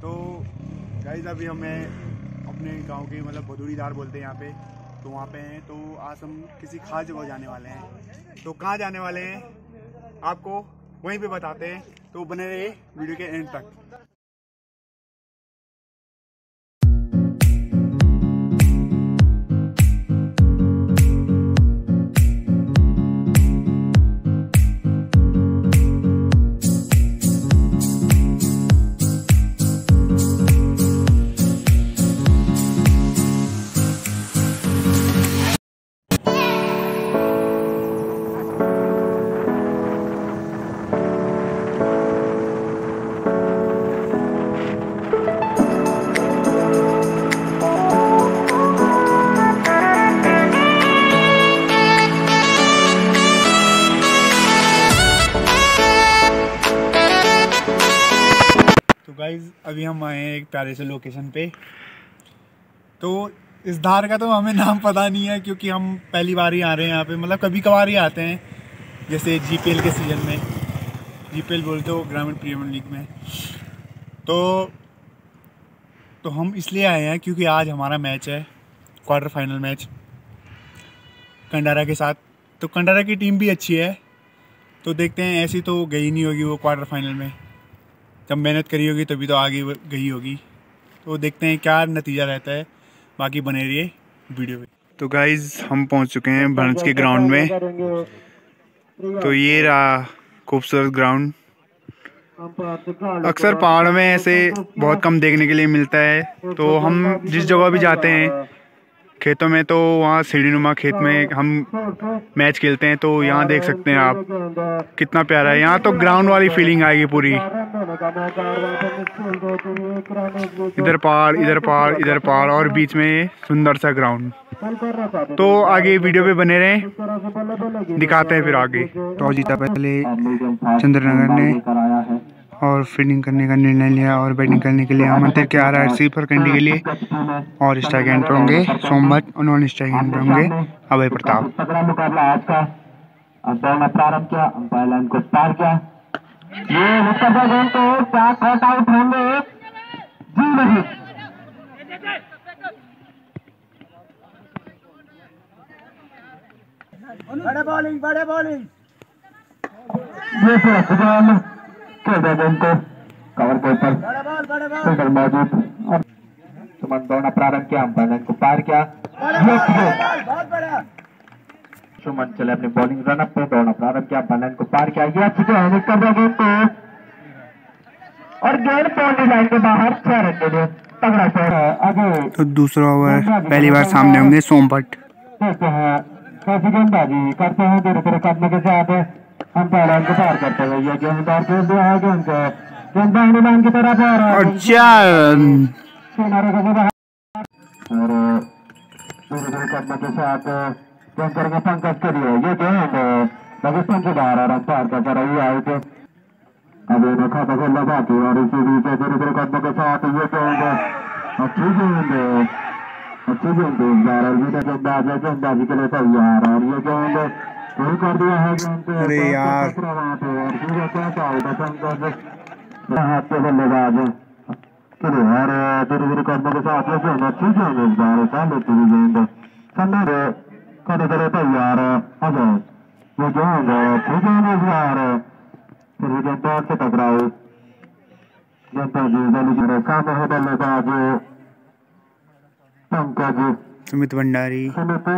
तो गाइस अभी हमें अपने गांव के मतलब भदूरीधार बोलते हैं यहाँ पे, तो वहाँ पे हैं। तो आज हम किसी खास जगह जाने वाले हैं। तो कहाँ जाने वाले हैं आपको वहीं पे बताते हैं, तो बने रहिए वीडियो के एंड तक। गाइज अभी हम आए हैं एक प्यारे से लोकेशन पे। तो इस धार का तो हमें नाम पता नहीं है, क्योंकि हम पहली बार ही आ रहे हैं यहाँ पे। मतलब कभी कभार ही आते हैं, जैसे जीपीएल के सीज़न में, जीपीएल बोलते हो ग्रामीण प्रीमियर लीग में। तो हम इसलिए आए हैं क्योंकि आज हमारा मैच है, क्वार्टर फाइनल मैच कंडारा के साथ। तो कंडारा की टीम भी अच्छी है, तो देखते हैं। ऐसी तो गई नहीं होगी वो क्वार्टर फाइनल में, जब मेहनत करी होगी तभी तो आगे गई होगी। तो देखते हैं क्या नतीजा रहता है, बाकी बने रहिए वीडियो में। तो गाइज हम पहुंच चुके हैं भंज के ग्राउंड में। तो ये रहा खूबसूरत ग्राउंड। अक्सर पहाड़ में ऐसे बहुत कम देखने के लिए मिलता है। तो हम जिस जगह भी जाते हैं खेतों में, तो वहाँ सीढ़ीनुमा खेत में हम मैच खेलते हैं। तो यहाँ देख सकते हैं आप कितना प्यारा है। यहाँ तो ग्राउंड वाली फीलिंग आएगी पूरी। इधर पहाड़, इधर पहाड़, इधर पहाड़ और बीच में सुंदर सा ग्राउंड। तो आगे वीडियो पे बने रहें, दिखाते हैं फिर आगे। तो जीता पहले चंद्रनगर ने और फील्डिंग करने का निर्णय लिया और बैटिंग करने के लिए आमंत्रित किया RRC पर कंडी के लिए। और स्ट्राइक एंड पे होंगे सोमवत, नॉन स्ट्राइक एंड पे होंगे अभय प्रताप। तगड़ा मुकाबला आज का। दौड़ना प्रारंभ किया, अंपायर लाइन को पार किया। ये निकल गेंद तो क्या कट आउट होंगे जी नहीं। बड़े बॉलिंग, बड़े बॉलिंग। ये खेल गेंद को कवर के ऊपर सिंगल मौजूद। सुमन दौड़ना प्रारंभ किया, अंपायर लाइन को पार किया। सुमन चले अपनी बॉलिंग रनअप पे, दौड़ना प्रारंभ किया, अंपायर लाइन को पार किया। ये अच्छी गेंद कर गेंद को और गेंद बाउंड्री लाइन के बाहर 6 रन के लिए तगड़ा शॉट है। आगे तो दूसरा ओवर पहली बार सामने होंगे सोमवत। देखते हैं कैसी गेंदबाजी करते हैं धीरे धीरे कदम के साथ अंपायर लाइन को पार करते हुए। ये गेंदबार खेल दिया है गेंद को, गेंद बाउंड्री लाइन की तरफ और धीरे धीरे कदम के साथ गेंद करेंगे पंकज के लिए। ये गेंद पाकिस्तान के बाहर और अंपायर का कर रही आउट। अभी इन्हें खाता खेलना बाकी और इसी बीच धीरे धीरे कदम के साथ ये गेंद अच्छी गेंद, अच्छी गेंद गेंदबाजी के लिए तैयार। और ये गेंद पूरी कर दिया है गेंद। अरे यार हाथ पे बल्लेबाज और धीरे धीरे कदमों के साथ ये गेंद अच्छी गेंद इस बार लेती हुई गेंद सन्नर करने के लिए तैयार अजय। ये गेंद अच्छी गेंद इस बार, फिर ये गेंद पैर से टकराई। गेंदबाजी सामने है बल्लेबाज पंकज, सुमित भंडारी।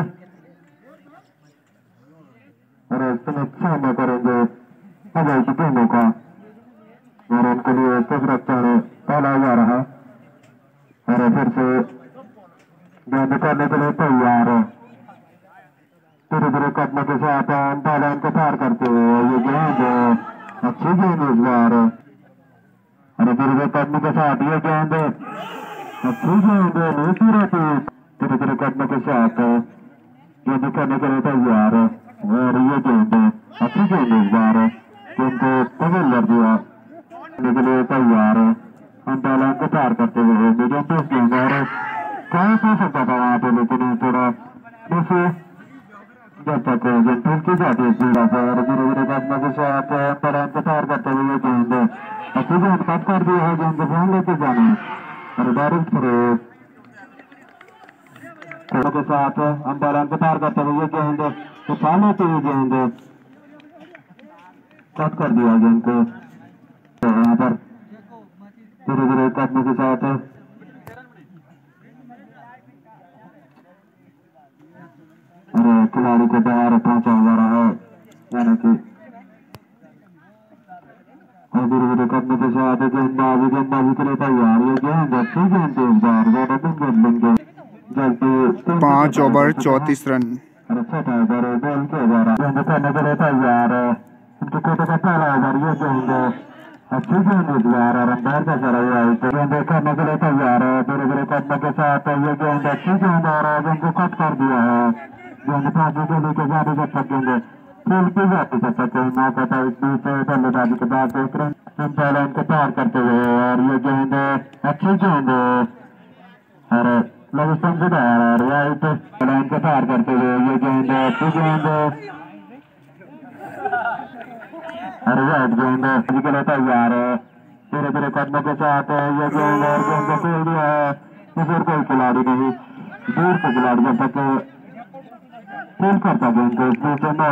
अरे सुमित सामने करेंगे अजय की टीमों का और उनके लिए सुरक्षा पहला जा रहा है। और फिर से गेंद करने के लिए तैयार है धीरे धीरे कदमों के साथ अंपायर लाइन को पार करते हुए। ये गेंद अच्छी गेंद इस बार, अरे धीरे धीरे कदमों के साथ ये गेंद अच्छी गेंद नीति रहती। धीरे धीरे कदमों के साथ गेंद करने के लिए तैयार और ये गेंद अच्छी गेंद इस बार, गेंद को पकड़ कर दिया के लिए तैयार अंपायर लाइन को पार करते हुए। गेंद और कौन सा सकता था वहाँ पे, लेकिन थोड़ा जब तक गेंद फिर की जाती है और धीरे धीरे कदमों के साथ अंपायर लाइन को पार करते हुए गेंद अच्छी गेंद कट कर दिया है गेंद को ध्यान लेके जाना और डायरेक्ट थ्रो के साथ अंपायर को पार करते हुए ये गेंद उठा लेते हुए गेंद कट कर दिया गेंद को। तो यहाँ पर धीरे धीरे कटने के साथ खिलाड़ी को बाहर पहुंचा जा रहा है, यानी कि धीरे धीरे करने के साथ गेंदबाजी के लिए तैयार है। गेंद अच्छी गेंद जल्दी 5 ओवर 34 रन। अच्छा टाइगर बॉल किया जा रहा है, गेंद करने के लिए तैयार है। उनके कोटे का पहला ओवर ये गेंद अच्छी गेंद इस बार और अंपायर का सरा हुआ है, गेंद करने के लिए तैयार है। धीरे धीरे करने के साथ ये गेंद अच्छी गेंद और गेंद को कट कर दिया है। गेंद पाजी के लिए जारी जब तक गेंद खेल की जाती जब तक मौका था इस बीच बल्लेबाजी के बाद अंपायर को पार करते हुए और ये गेंद अच्छी गेंद और लविस्टन से बाहर और राइट लाइन को पार करते हुए ये गेंद अच्छी गेंद और राइट गेंद के लिए तैयार है। धीरे धीरे कदमों के साथ ये गेंद और गेंद को खेल दिया है। फिर कोई खिलाड़ी नहीं, दूर से खिलाड़ी जब तक खेल करता गेंद को इसलिए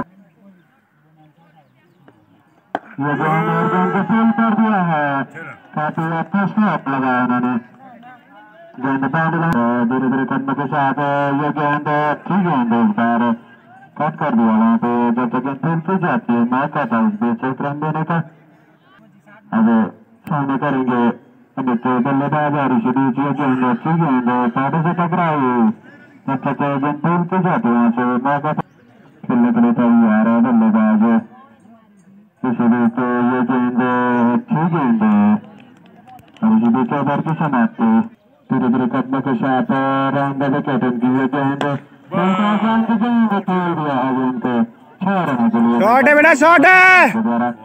ये गेंद और गेंद को फेल कर दिया है। काफी अच्छा शॉट लगाया उन्होंने, गेंद बाउंड धीरे धीरे कदमों के साथ ये गेंद अच्छी गेंद इस बार कट कर दिया वहाँ पे जब तक गेंद फेल की जाती है मौका था उस बीच एक रन देने का। अब सामने करेंगे देखिए बल्लेबाज और इसी बीच ये गेंद अच्छी गेंद साढ़े से टकराई जब तक गेंद फेल की जाती है वहाँ से मौका खेलने के लिए तैयार है बल्लेबाज। इसी बीच ये गेंद अच्छी गेंद और इसी बीच ओवर की समाप्ति धीरे धीरे कदमों के साथ राउंड विकेट की ये गेंद खेल दिया है गेंद को 6 रनों के लिए। शॉट है बेटा, शॉट है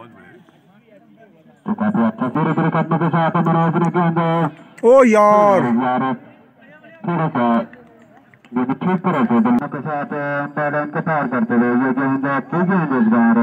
तो काफी अच्छा धीरे धीरे कदमों के साथ मनोज ने गेंद ओ यार थोड़ा सा गेंद ठीक तरह से बल्ले के साथ अंपायर को पार करते हुए ये गेंद अच्छी गेंद इस बार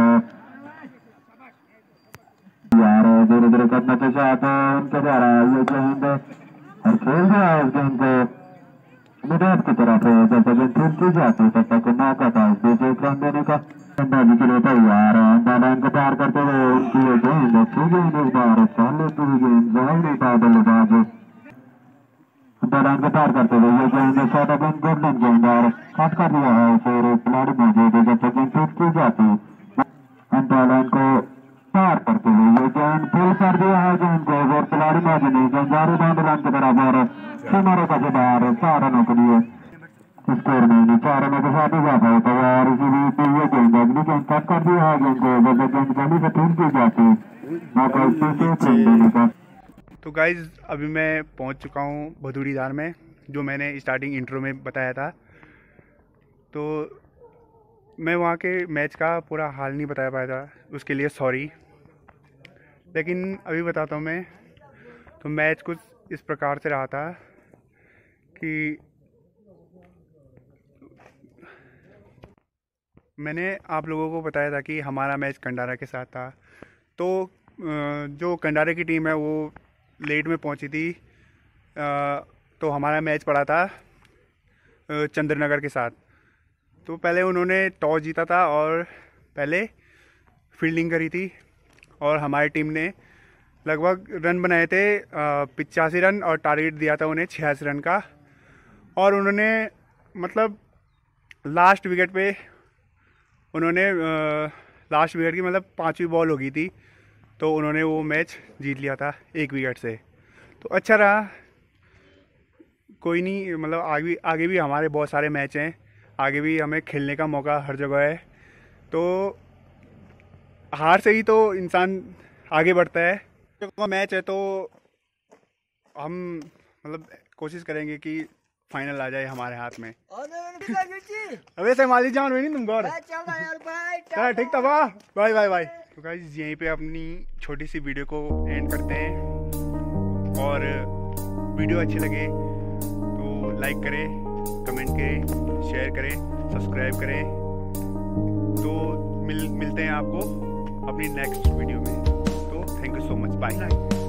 यार धीरे धीरे कदमों के साथ उनके द्वारा ये गेंद और खेल दिया है इस गेंद को मिडाप की तरफ जब तक गेंद फेल की जाती है तब तक मौका था इस बीच एक रन देने का। बल्लेबाजी के लिए तैयार है, अंपायर को पार करते हुए उनकी ये गेंद अच्छी गेंद इस बार चल लेती हुई गेंद जवाब नहीं पाया बल्लेबाज। अंपायर को पार करते हुए ये गेंद शॉर्ट ऑफ गोल्डन गेंद और कट कर दिया है फिर खिलाड़ी मौजूद है जब तक गेंद फेल की जाती अंपायर को पार करते हुए ये गेंद फेल कर दिया है गेंद को और खिलाड़ी मौजूद है गेंद जारी बाउंड लाइन के बराबर सीमारों का से बाहर 4 रनों के लिए स्कोर में 4 रनों के साथ इजाफा होता है और इसी बीच ये गेंद अगली गेंद कट कर दिया है गेंद को जब गेंद जल्दी से फेल की जाती मौका रन देने का। तो गाइज अभी मैं पहुंच चुका हूं भदूड़ीधार में, जो मैंने स्टार्टिंग इंट्रो में बताया था। तो मैं वहां के मैच का पूरा हाल नहीं बता पाया था, उसके लिए सॉरी, लेकिन अभी बताता हूं मैं। तो मैच कुछ इस प्रकार से रहा था कि मैंने आप लोगों को बताया था कि हमारा मैच कंडारा के साथ था। तो जो कंडारा की टीम है वो लेट में पहुंची थी, तो हमारा मैच पड़ा था चंद्रनगर के साथ। तो पहले उन्होंने टॉस जीता था और पहले फील्डिंग करी थी और हमारी टीम ने लगभग रन बनाए थे 85 रन और टारगेट दिया था उन्हें 86 रन का। और उन्होंने मतलब लास्ट विकेट पे उन्होंने लास्ट विकेट की मतलब 5वीं बॉल हो गई थी, तो उन्होंने वो मैच जीत लिया था 1 विकेट से। तो अच्छा रहा, कोई नहीं, मतलब आगे भी हमारे बहुत सारे मैच हैं, आगे भी हमें खेलने का मौका हर जगह है। तो हार से ही तो इंसान आगे बढ़ता है। मैच है तो हम मतलब कोशिश करेंगे कि फाइनल आ जाए हमारे हाथ में। अबे से माली जान हुई नहीं तुम गौर चल ठीक था, वाह बाय बाय बाय। तो गाइस यहीं पे अपनी छोटी सी वीडियो को एंड करते हैं, और वीडियो अच्छी लगे तो लाइक करें, कमेंट करें, शेयर करें, सब्सक्राइब करें। तो मिलते हैं आपको अपनी नेक्स्ट वीडियो में। तो thank you so much, bye.